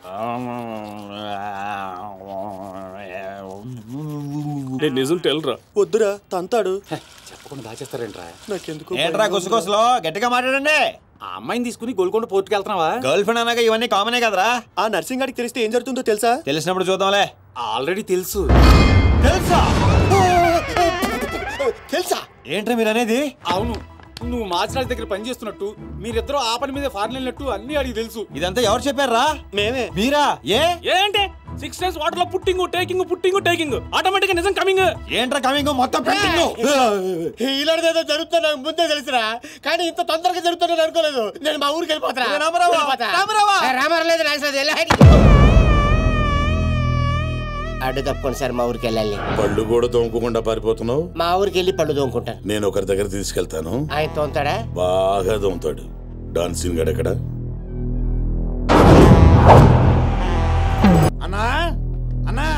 నిజం తెలరా? వద్దురా తంతాడు. చెప్పకుండా దాచేస్తారేంట్రా? నాకెందుకు ఏంట్రా గుసగుసలో గట్టిగా మాట్లాడండి. ఆ అమ్మాయిని తీసుకుని గోల్కొండ పోర్టుకి వెళ్తున్నావా? గర్ల్ ఫ్రెండ్ అనగా ఇవన్నీ కామనే కదరా. ఆ నర్సింగ్ గారికి తెలిస్తే ఏం జరుగుతుందో తెలుసా? తెలిసినప్పుడు చూద్దాంలే. ఆల్రెడీ తెలుసు. తెలుసా? తెలుసా ఏంట్రా మీరు అనేది? అవును, నువ్వు మాచిరాజ్ దగ్గర పని చేస్తున్నట్టు, మీరిద్దరూ ఆ పని మీద ఫారెన్ వెళ్ళినట్టు అన్ని అడిగి తెలుసు. ఇదంతా ఎవరు చెప్పారా? మేమే. మీరా? ఏంటి 6 days వాటర్ లో పుట్టింగ్ టేకింగ్ ఆటోమేటిక్ నిజం కమింగ్. ఏంట్రా కమింగ్ మొత్తం పెట్టింగ్? ఇలాంటిదేదో జరుగుతున్నా నాకు ముందే తెలుసురా, కానీ ఇంత తొందరగా జరుగుతుందని అనుకోలేదు. నేను మా ఊరికి వెళ్ళిపోతా. అడ్డు తప్పుకోండి సార్, మా ఊరికి వెళ్ళాలి. పళ్ళు కూడా తోముకోకుండా పారిపోతున్నావు? మా ఊరికి వెళ్ళి పళ్ళు తోముకుంటాను. నేను ఒకరి దగ్గర తీసుకెళ్తాను. ఆయన తోముతాడా? బాగా తోముతాడు. డాన్సింగ్ గడెక్కడ? అన్నా అన్నా,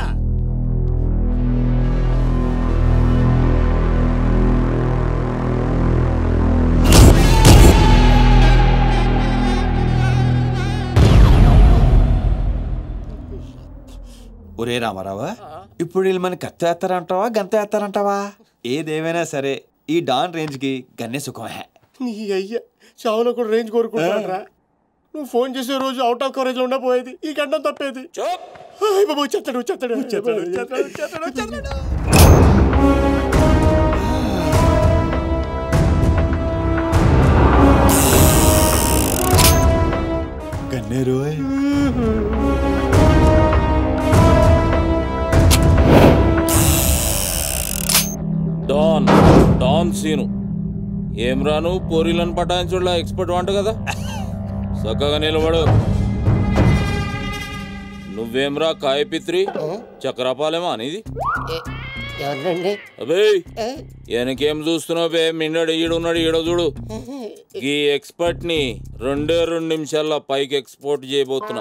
ఒరే రామారావా, ఇప్పుడు వీళ్ళు మన కత్తి వేస్తారంటావా గంత వేస్తారంటావా? ఏదేమైనా సరే ఈ డాన్ రేంజ్ కి గన్నే సుఖమే. నీ అయ్యా చావులో కూడా రేంజ్ కోరుకుంటారా? నువ్వు ఫోన్ చేసే రోజు అవుట్ ఆఫ్ కవరేజ్ లో ఉండపోయేది, ఈ గండం తప్పేది. బాబు చెత్తడు చెత్తడు చెత్తడు చెత్తడు చెత్తడు చెత్తడు. గన్నే రోయ్. డాన్ సీను ఏం రాను పోరీలను పటాయించుడులా ఎక్స్పర్ట్ వంట కదా, చక్కగా నిలబడు. నువ్వేమ్రా కాయపిత్రి చక్రపాలేమా అనేది? ఎవరండి? అబే వెనకేం చూస్తున్నావు బే? మిండడు ఈడున్నాడు, ఈడ చూడు. ఈ ఎక్స్పర్ట్ ని 2 నిమిషాల్లో పైకి ఎక్స్పోర్ట్ చేయబోతున్నా.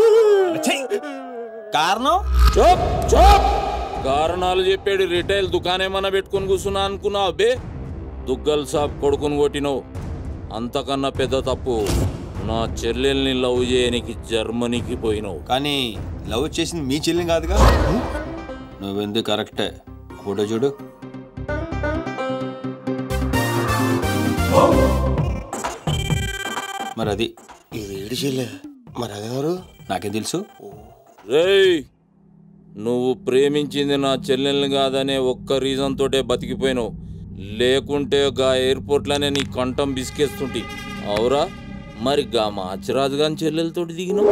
కారణం? Chop chop. కారణాలు చెప్పాడు. రిటైల్ దుకాణేమన్నా పెట్టుకుని కూర్చున్నా అనుకున్నావు బే? దుగ్గల్ సాబ్ కొడుకుని కొట్టినవు. అంతకన్నా పెద్ద తప్పు నా చెల్లెల్ని లవ్ చేయనికి జర్మనీకి పోయినావు. కానీ లవ్ చేసింది మీ చెల్లిని కాదుగా. నువ్వెందుకు కరెక్టే. ఫోటో చూడు. మరి అది ఇది ఏడు చెల్లె, మరి అదెవరు? నాకేం తెలుసు. రేయ్, నువ్వు ప్రేమించింది నా చెల్లెల్ని కాదనే ఒక్క రీజన్ తోటే బతికిపోయినావు. లేకుంటే గా ఎయిర్పోర్ట్లోనే నీ కంఠం బిసికేస్తుంటి. అవురా? మరి గా మాచిరాజు గాని చెల్లెలతో దిగినావు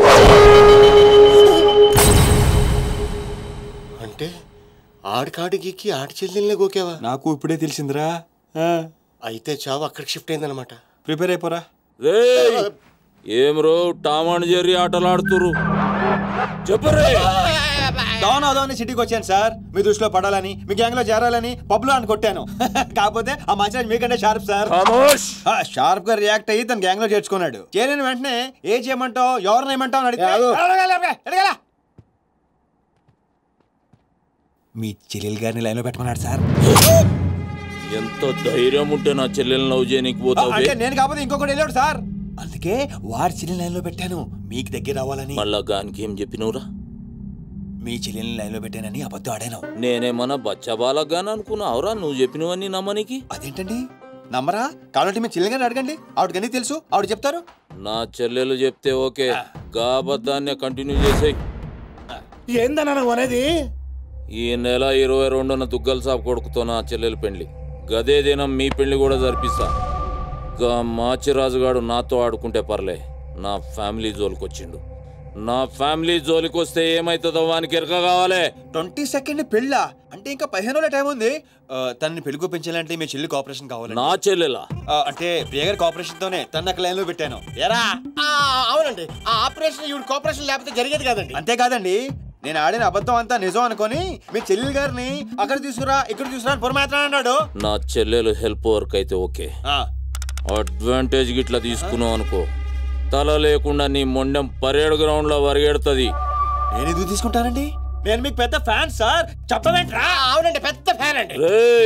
అంటే ఆడికాడికి ఆడి చెల్లెల్ని గోకేవా? నాకు ఇప్పుడే తెలిసిందిరా. అయితే చావు అక్కడికి షిఫ్ట్ అయిందనమాట. ప్రిపేర్ అయిపోరా. రేయ్, ఏం రో టామ్ అండ్ జెర్రీ ఆటలాడుతురు? చెప్పరే. డాన్ అదోని సిటీకి వచ్చాను సార్, మీ దృష్టిలో పడాలని, మీ గ్యాంగ్ లో చేరాలని పబ్లో అని కొట్టాను. కాకపోతే ఆ మాచిరాజ్ మీకంటే షార్ప్ సార్. షార్ప్ గా రియాక్ట్ అయ్యి తన గ్యాంగ్ లో చేర్చుకున్నాడు. చేరిన వెంటనే ఏ చేయమంటావు ఎవరిని ఏమంటావు అని అడిగితే మీ చెల్లెలు గారిని లైన్ లో పెట్టుకున్నాడు సార్. ఎంత ధైర్యం ఉంటే నా చెల్లెల్ని లవ్ చేయనికి పోతావు? అంటే నేను కాకపోతే ఇంకొకటి వెళ్ళాడు సార్, అందుకే వారి చెల్లెని లైన్ లో పెట్టాను మీకు దగ్గర రావాలని. మళ్ళా గానికి ఏం చెప్పినవురా? మీ చెల్లెని లైన్ లో పెట్టానని అబద్ధం ఆడాను. నేనేమన్నా బచ్చబాలగాని అనుకున్నావురా నువ్వు చెప్పినవన్నీ నమ్మనికి? అదేంటండి నమ్మరా? కాబట్టి మీ చెల్లెని అడగండి, ఆవిడకన్నీ తెలుసు, ఆవిడ చెప్తారు. నా చెల్లెలు చెప్తే ఓకే, గా అబద్ధాన్ని కంటిన్యూ చేసేయి. ఏందన్నా నువ్వు అనేది? ఈ నెల 22న దుగ్గల్ సాబ్ కొడుకుతో నా చెల్లెలు పెళ్లి. గదే దినం మీ పెళ్లి కూడా జరిపిస్తా. గా మాచిరాజుగాడు నాతో ఆడుకుంటే పర్లే, నా ఫ్యామిలీ జోలికొచ్చిండు. నా ఫ్యామిలీ జోలికి వస్తే ఏమైతుందో వానికి ఎరక కావాలి. 22nd పెళ్ళా? అంటే ఇంకా 15 రోజుల టైం ఉంది. తనని పెళ్లి పెంచాలంటే మీ చెల్లి కోఆపరేషన్ కావాలి. నా చెల్లెలా? అంటే ప్రియగారి కోఆపరేషన్ తోనే తన లైన్ లో పెట్టాను. ఎరా? అవునండి, ఆ ఆపరేషన్ ఈవిడ కోఆపరేషన్ లేకపోతే జరిగేది కాదండి. అంతేకాదండి, నేను ఆడిన అబద్ధం అంతా నిజం అనుకొని మీ చెల్లెలు గారిని అక్కడ తీసుకురా ఇక్కడ తీసుకురా అని పొరమాత్రం అన్నాడు. నా చెల్లెలు హెల్ప్ వర్క్ అయితే ఓకే, అడ్వాంటేజ్ గిట్లా తీసుకున్నావు అనుకో, తల లేకుండా నీ మొండెం పరేడ్ గ్రౌండ్ లో వరిగెడుతుంది. నేను ఎందుకు తీసుకుంటానండి? నేను మీకు పెద్ద ఫ్యాన్ సార్, చెప్పవేంట్రా? అవునండి, పెద్ద ఫ్యాన్ అండి. రేయ్,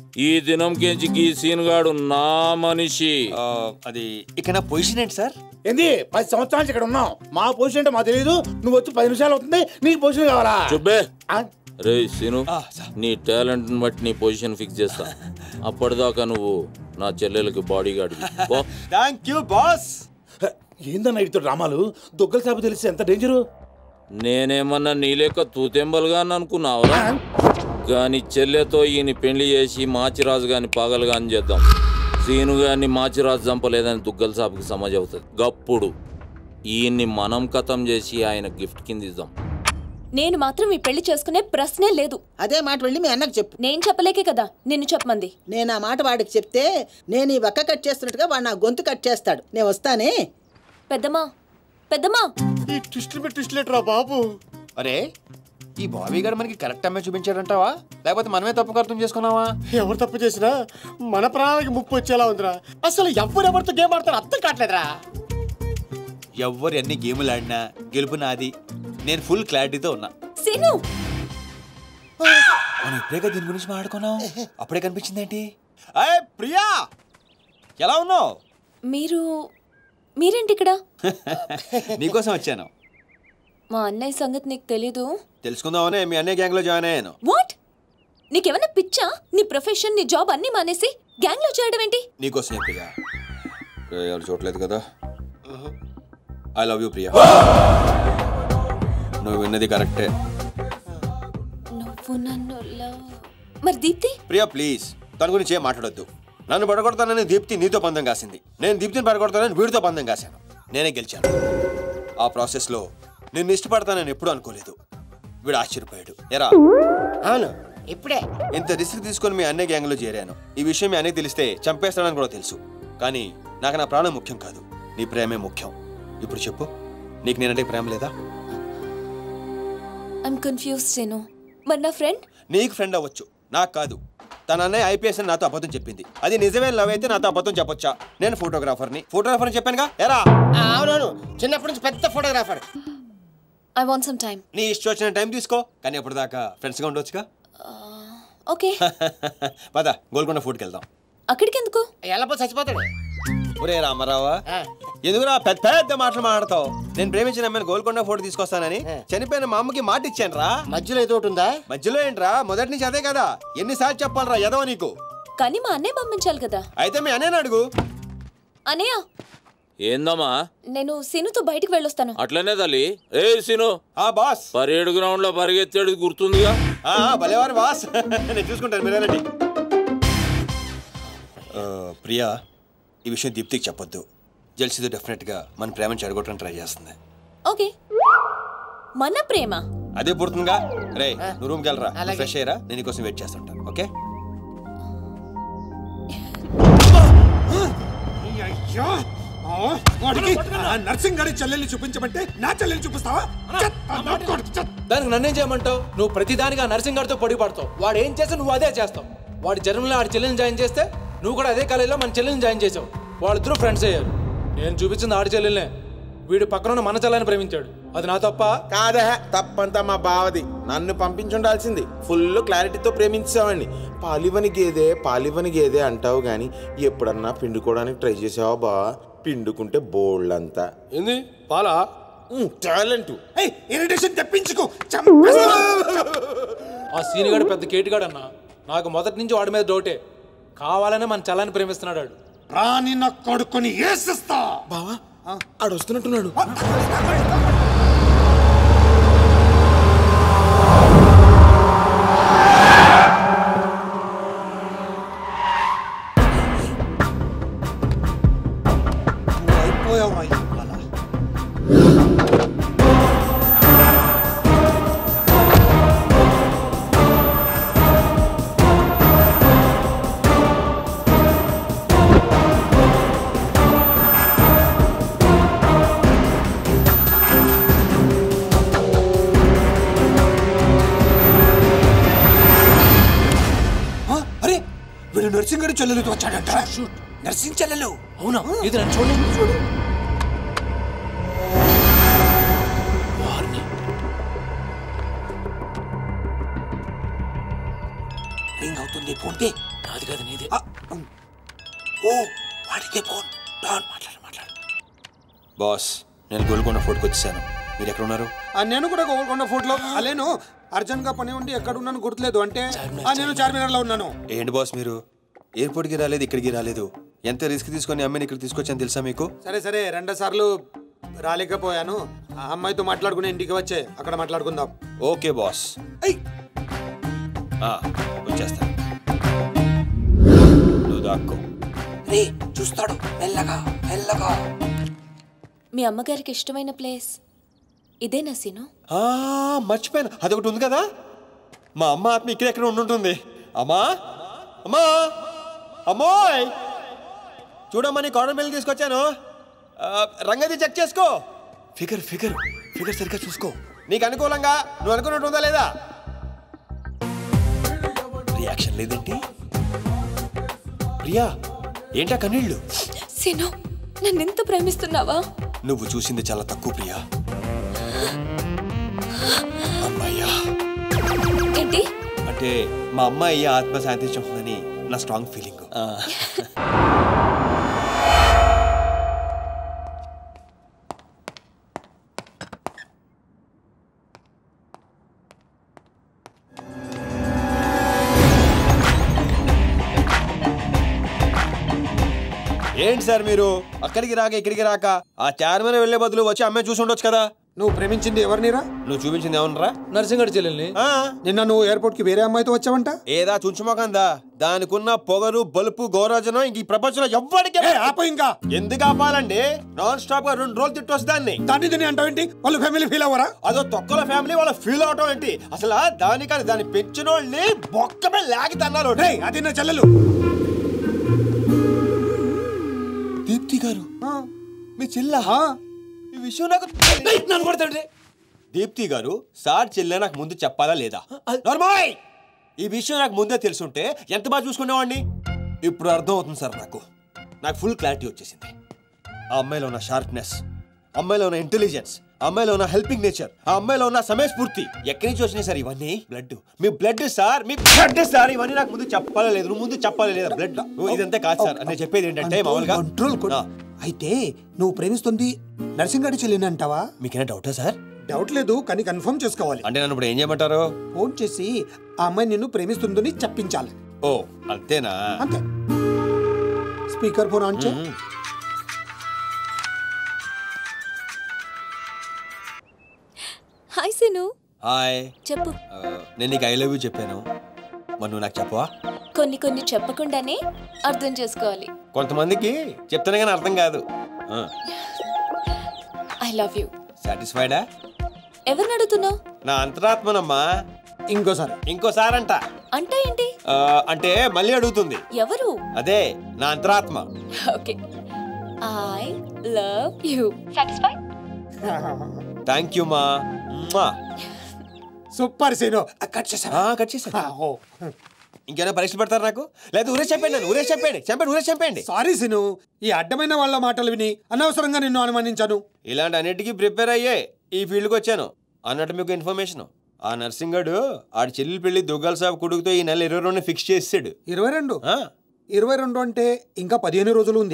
ఈ దినంకించి ఈ సీన్ గాడు నా మనిషి. అది ఇక్కడ పొజిషన్ ఏంటి సార్? ఏంది 10 సంవత్సరాల నుంచి ఇక్కడ ఉన్నాం. మా పొజిషన్ అంటే మాకు తెలియదు. నువ్వు వచ్చి 10 నిమిషాలు అవుతుంది, నీకు పొజిషన్ కావాలా? చుబ్బే ఆ? రే సీను, నీ టాలెంట్ బట్టి నీ పొజిషన్ ఫిక్స్ చేస్తా. అప్పటిదాకా నువ్వు నా చెల్లెలకి body guard. Thank you boss. ఏందన్నా ఇటు డ్రామాలు? దొగ్గల సాబు తెలిసి ఎంత డేంజరు. నేనేమన్నా నీ లెక్క తూతెంబలుగా అనుకున్నావురా? గాని చెల్లెతో ఈయన పెళ్లి చేసి మాచిరాజు గాని పాగలుగాని చేద్దాం. సీను గాని మాచిరాజు చంపలేదని దుగ్గల సాపుకి సమజ్ అవుతుంది. గప్పుడు ఈయన్ని మనం కథం చేసి ఆయన గిఫ్ట్ కింద ఇద్దాం. నేను మాత్రం ఈ పెళ్లి చేసుకునే ప్రశ్నే లేదు. అదే మాట వెళ్ళి మీ అన్నకు చెప్పు. నేను చెప్పలేకే కదా నిన్ను చెప్పమంది. నేను ఆ మాట వాడికి చెప్తే నేను ఈ వక్క కట్ చేస్తున్నట్టుగా వాడు నా గొంతు కట్ చేస్తాడు. నేను వస్తానే. పెద్దమ్మా పెద్దమ్మా, ఈ ట్విస్ట్లేట్రా బాబు. అరే ఈ బాబీ గారు మనకి కరెక్ట్ అమ్మాయి చూపించాడంటావా, లేకపోతే మనమే తప్పు అర్థం చేసుకున్నావా? ఎవరు తప్పు చేసినా మన ప్రాణానికి ముప్పు వచ్చేలా ఉందిరా. అసలు ఎవరెవరితో గేమ్ ఆడతారు అర్థం కావట్లేదురా. ఎవరు ఎన్ని గేములు ఆడినా గెలుపు నాది. నేను ఫుల్ క్లారిటీతో ఉన్నా. సీను మనం ఇప్పుడే దీని గురించి మాట్లాడుకున్నాం, అప్పుడే కనిపించింది ఏంటి? అయ్యే ప్రియా, ఎలా ఉన్నావు? మీరేంటి ఇక్కడ? నీకోసం వచ్చాను. మా అన్నయ్య సంగతి నీకు తెలీదు? తెలుసుకుందామనే మీ అన్నయ్య గ్యాంగ్ లో జాయిన్ అయ్యాను. వాట్? నీకేమన్నా పిచ్చా? నీ ప్రొఫెషన్, నీ జాబ్ అన్ని మానేసి గ్యాంగ్ లో చేయడం ఏంటి? నీకోసమే ప్రియా. ఎవరు చూడలేదు కదా. I love you Priya. నువ్వు విన్నది కరెక్టే. నువ్వు నన్ను మరి దీప్తి? ప్రియా ప్లీజ్ తన గురించి ఏం మాట్లాడొద్దు. నన్ను పడగొడతానని దీప్తి నీతో పందెం కాసింది. నేను దీప్తిని పడగొడతానని వీడితో పందెం కాశాను. నేనే గెలిచాను. ఆ ప్రాసెస్లో నిన్ను ఇష్టపడతానని ఎప్పుడు అనుకోలేదు. వీడు ఆశ్చర్యపోయాడు. ఎరా? అవును, ఇప్పుడే ఇంత రిస్క్ తీసుకొని మీ అన్నయ్య గ్యాంగ్లో చేరాను. ఈ విషయం మీ అన్నయ్య తెలిస్తే చంపేస్తానని కూడా తెలుసు. కానీ నాకు నా ప్రాణం ముఖ్యం కాదు, నీ ప్రేమే ముఖ్యం. ఇప్పుడు చెప్పు, నీకు నేనంటే ప్రేమ లేదా? I'm confused Seenu. మరి నా ఫ్రెండ్? నీకు ఫ్రెండ్ అవ్వచ్చు, నాకు కాదు. తన అన్నయ్య ఐపీఎస్ అని నాతో అబద్ధం చెప్పింది. అది నిజమే లవ్ అయితే నాతో అబద్ధం చెప్పొచ్చా? నేను ఫోటోగ్రాఫర్ని చెప్పానుగా. ఎరా? అవునవును, చిన్నప్పటి నుంచి పెద్ద photographer. I want some time. నీ ఇష్టం వచ్చిన టైం తీసుకో, కానీ అప్పటిదాకా ఫ్రెండ్స్గా ఉండొచ్చుగా. ఓకే. పద గోల్కొండ ఫుడ్కి వెళ్దాం. అక్కడికి ఎందుకు? ఎలా చచ్చిపోతాడు. ఒరే రామారావా, ఎందుకురా పెద్ద పెద్ద మాటలు మాట్లాడతావు? నేను ప్రేమించిన అమ్మాయిని గోల్కొండ ఫోటో తీసుకొస్తానని చనిపోయిన మా అమ్మకి మాట ఇచ్చాను రా. మధ్యలో ఏదో ఒకటి ఉందా? మధ్యలో ఏంట్రా, మొదటి నుంచి అదే కదా. ఎన్నిసార్లు చెప్పాలరా ఎదవ నీకు? కానీ మా అన్నయ్య పంపించాలి కదా. అయితే మీ అన్నయ్యని అడుగు. అన్నయ్య ఏందమ్మా? నేను సీనుతో బయటికి వెళ్ళొస్తాను. అట్లనే తల్లి. ఏ సీను, బాస్ పరేడ్ గ్రౌండ్ లో పరిగెత్తాడు గుర్తుందిగా? భలేవారు బాస్. నేను చూసుకుంటాను, మీరేనండి. ప్రియా, ఈ విషయం దీప్తికి చెప్పొద్దు. జెల్సీతో డెఫినెట్గా మన ప్రేమను చెడగొట్టడానికి ట్రై చేస్తుంది. ఓకే. మన ప్రేమ అదే పుడుతుందిగా. రే నువ్వు రూమ్కి వెళ్ళరా, ఫ్రెష్ అయ్యరా, నేను నీకోసం వెయిట్ చేస్తుంటాను. ఓకే? నర్సింగ్ గారి చెల్లెల్ని చూపించమంటే నా చెల్లెల్ని చూపిస్తావా? దానికి నన్నేం చేయమంటావు? నువ్వు ప్రతిదానిగా నర్సింగ్ గారితో పొడి పడతావు. వాడు ఏం చేస్తే నువ్వు అదే చేస్తావు. వాడి జన్మలో ఆడి చెల్లెల్ని జాయిన్ చేస్తే నువ్వు కూడా అదే కాలేజీలో మన చెల్లెల్ని జాయిన్ చేసావు. వాళ్ళిద్దరూ ఫ్రెండ్స్ అయ్యారు. నేను చూపించింది ఆడి చెల్లెల్నే. వీడు పక్కన మన చెల్లని ప్రేమించాడు. అది నా తప్ప కాదా? తప్పంతా మా బావది. నన్ను పంపించుండాల్సింది. ఫుల్ క్లారిటీతో ప్రేమించావండి. పాలివని గేదే అంటావు గాని ఎప్పుడన్నా పిండుకోవడానికి ట్రై చేసావా బా? పిండుకుంటే బోల్డ్ అంతా. ఏంది పాలా? టాలెంట్. ఇరిటేషన్ తెప్పించుకో. ఆ సీనిగాడు పెద్ద కేటుగాడు అన్న. నాకు మొదటి నుంచి వాడి మీద డౌటే. కావాలనే మన చల్లని ప్రేమిస్తున్నాడు. రాని నా కొడుకుని ఏసిస్తా. బావా ఆడు వస్తున్నట్టున్నాడు. వీడు నర్సింగ్ గారి చెల్లెలతో వచ్చాడంట. నర్సింగ్ చెల్లెలు? అవునా? ఇది నన్ను చూడు. రింగ్ అవుతుంది, ఫోన్ నాది కాదు నీదే. ఓ వాడికే ఫోన్. డాన్ మాట్లాడు. బాస్ నేను గోల్కొండ ఫోర్ట్కి వచ్చేసాను. మీరు ఎక్కడ ఉన్నారు? నేను కూడా గోల్కొండ ఫోర్ట్లో అలేను. అర్జెంట్ గా పని ఉండి ఎక్కడ ఉన్నాను గుర్తులేదు. అంటే నేను చార్మినార్ లో ఉన్నాను. ఏంటి బాస్ మీరు ఎయిర్పోర్ట్కి రాలేదు, ఇక్కడికి రాలేదు. ఎంత రిస్క్ తీసుకొని అమ్మాయిని ఇక్కడ తీసుకొచ్చాను తెలుసా మీకు? సరే 2 సార్లు రాలేకపోయాను. ఆ అమ్మాయితో మాట్లాడుకుని ఇంటికి వచ్చే అక్కడ మాట్లాడుకుందాం. ఓకే బాస్, వచ్చేస్తాను. నువ్వు దాక్కో. రే చూస్తాడు, మెల్లగా. మీ అమ్మగారికి ఇష్టమైన ప్లేస్ ఇదేనా సీను? మర్చిపోయాను, అదొకటి ఉంది కదా. మా అమ్మ ఆత్మ ఇక్కడెక్కడ ఉండుంటుంది. అమ్మా అమ్మోయ్, చూడమ్మా నీ కాటన్ బిల్ తీసుకొచ్చాను. రంగది చెక్ చేసుకో. ఫిగర్ సరిగ్గా చూసుకో. నీకు అనుకూలంగా నువ్వు అనుకున్నట్టు ఉందా లేదా? రియాక్షన్ లేదేంటి? ప్రియా ఏంటా కన్నీళ్ళు? సీను నన్ను ఎంత ప్రేమిస్తున్నావా? నువ్వు చూసింది చాలా తక్కువ ప్రియా. అమ్మాయ్యా ఏంటి అంటే మా అమ్మాయి ఆత్మ శాంతించుకుంటుందని నా స్ట్రాంగ్ ఫీలింగ్. ఏంటి సార్ మీరు అక్కడికి రాక ఇక్కడికి రాక ఆ చార్మినార్ వెళ్లే బదులు వచ్చి అమ్మాయి చూసి ఉండొచ్చు కదా. నువ్వు ప్రేమించింది ఎవరినిరా? నువ్వు చూపించింది ఏమన్నారా? నర్సింగడి చెల్లెల్ని. నిన్న నువ్వు ఎయిర్పోర్ట్ కి వేరే అమ్మాయితో వచ్చావంట. ఏదా చుంచుమోకందా? దానికున్న పొగరు బలుపు గౌరవజనం ఇంక ఈ ప్రపంచంలో ఎవ్వడికి ఆప. ఇంకా ఎందుకు ఆపాలండి? నాన్ స్టాప్ గా 2 రోజులు తిట్టొచ్చు దాన్ని. దాన్ని అంటావేంటి? వాళ్ళు ఫ్యామిలీ ఫీల్ అవ్వరా? అదో తొక్కల ఫ్యామిలీ వాళ్ళ ఫీల్ అవటం ఏంటి? అసలు దాన్ని పెంచిన వాళ్ళని బొక్కమే లాగి తన్నారు. అది నా చెల్లెలు దీప్తి గారు. మీ చెల్ల ఈ విషయం నాకు నన్ను కొడతాడు. దీప్తి గారు సార్ చెల్లె నాకు ముందు చెప్పాలా లేదా? నార్మల్ ఈ విషయం నాకు ముందే తెలుసుంటే ఎంత బాగా చూసుకునేవాడిని. ఇప్పుడు అర్థం అవుతుంది సార్. నాకు ఫుల్ క్లారిటీ వచ్చేసింది. ఆ అమ్మాయిలో ఉన్న షార్ప్నెస్, అమ్మాయిలో ఉన్న ఇంటెలిజెన్స్, అమ్మాయిలో ఉన్న హెల్పింగ్ నేచర్, ఆ అమ్మాయిలో ఉన్న సమయస్ఫూర్తి ఎక్కడి నుంచి వచ్చినాయి సార్ ఇవన్నీ? బ్లడ్, మీ బ్లడ్ సార్, మీ బ్లడ్ సార్. ఇవన్నీ నాకు ముందు చెప్పాలా లేదు? నువ్వు ముందు చెప్పాలా లేదా? బ్లడ్ ఇదంతా కాదు సార్. నేను చెప్పేది ఏంటంటే మామూలుగా అయితే నువ్వు ప్రేమిస్తుంది నర్సింగడి చెల్లిని అంటావా? మీకేనా డౌటా సార్? డౌట్ లేదు, కానీ కన్ఫర్మ్ చేసుకోవాలి. అంటే నన్ను ఇప్పుడు ఏం చేయమంటారు? ఫోన్ చేసి ఆ అమ్మాయి నిన్ను ప్రేమిస్తుందని చెప్పించాలి. ఓ అంతేనా? అంతే. స్పీకర్ ఫోన్ ఆన్ చేయి. హాయ్ సీను. హాయ్. చెప్పు. నేను నీకు ఐ లవ్ యూ చెప్పాను, మరి నువ్వు నాకు చెప్పవా? కొన్ని చెప్పకుండానే అర్థం చేసుకోవాలి. కొంతమందికి చెప్తానే కానీ అర్థం కాదు. I love you. సాటిస్ఫైడా? ఎవరిని అడుగుతున్నావు? నా అంతరాత్మనమ్మా. ఇంకోసారి అంట. అంటే ఏంటి? అంటే మళ్ళీ అడుగుతుంది. ఎవరు? అదే నా అంతరాత్మ. Okay. I love you. Satisfy? Thank you మా. సూపర్ సీను. కట్ చేసా. ఇంకేనా పరీక్షలు పెడతారు నాకు? లేదా ఊరే చెప్పండి. సారీ సీను, ఈ అడ్డమైన వాళ్ళ మాటలు విని అనవసరంగా నిన్ను అనుమానించాను. ఇలాంటి అన్నిటికీ ప్రిపేర్ అయ్యే ఈ ఫీల్డ్కి వచ్చాను. అన్నట్టు మీకు ఇన్ఫర్మేషన్, ఆ నర్సింగడు ఆడి చెల్లెలు పెళ్లి దుగ్గాల సాబ్ కొడుకుతో ఈ నెల 22 ఫిక్స్ చేసాడు. 22 అంటే ఇంకా 15 రోజులు ఉంది.